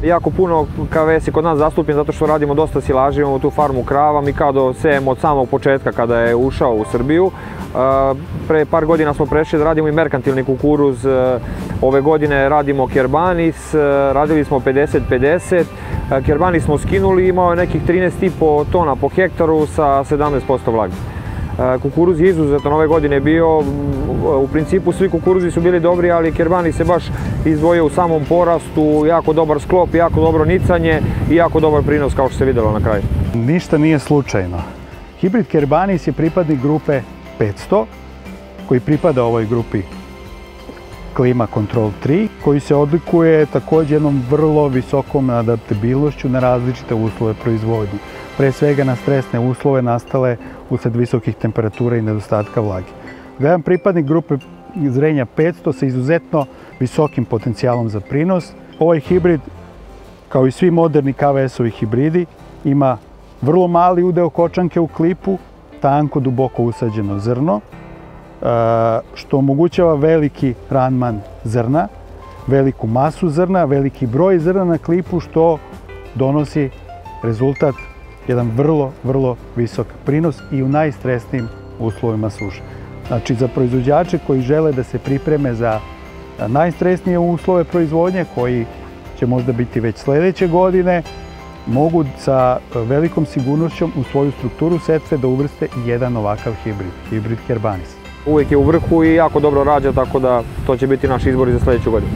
jako puno KVS je kod nas zastupljen zato što radimo dosta silaža, imamo tu farmu krava, mi kao da sejemo od samog početka kada je ušao u Srbiju. Pre par godina smo prešli da radimo i merkantilni kukuruz, ove godine radimo Kerbanis, radili smo 50-50, Kerbanis smo skinuli, imao je nekih 13,5 tona po hektaru sa 17% vlage. Kukuruz je izuzetno ove godine bio, u principu svi kukuruzi su bili dobri, ali Kerbanis se baš izdvojio u samom porastu, jako dobar sklop, jako dobro nicanje i jako dobar prinos kao što se videlo na kraju. Ništa nije slučajno. Hibrid Kerbanis je pripadnik grupe 500, koji pripada ovoj grupi Klima Control 3, koji se odlikuje također jednom vrlo visokom adaptabilnošću na različite uslove proizvodnje. Pre svega na stresne uslove nastale usled visokih temperatura i nedostatka vlage. Jedan pripadnik grupe zrenja 500 sa izuzetno visokim potencijalom za prinos. Ovaj hibrid, kao i svi moderni KVS-ovi hibridi, ima vrlo mali udeo kočanke u klipu, tanko, duboko usađeno zrno, što omogućava veliki randman zrna, veliku masu zrna, veliki broj zrna na klipu, što donosi rezultat jedan vrlo visok prinos i u najstresnijim uslovima suše. Znači, za proizvođače koji žele da se pripreme za najstresnije uslove proizvodnje, koji će možda biti već sljedeće godine, mogu sa velikom sigurnošćom u svoju strukturu setve da uvrste i jedan ovakav hibrid Kerbanis. Uvijek je u vrhu i jako dobro rađa, tako da to će biti naš izbor i za sljedeću godinu.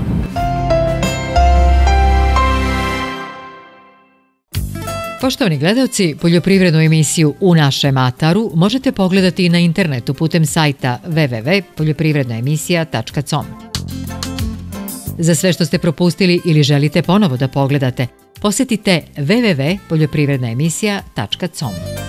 Poštovani gledalci, poljoprivrednu emisiju U našem ataru možete pogledati na internetu putem sajta www.poljoprivrednaemisija.com. Za sve što ste propustili ili želite ponovo da pogledate, posjetite www.poljoprivrednaemisija.com.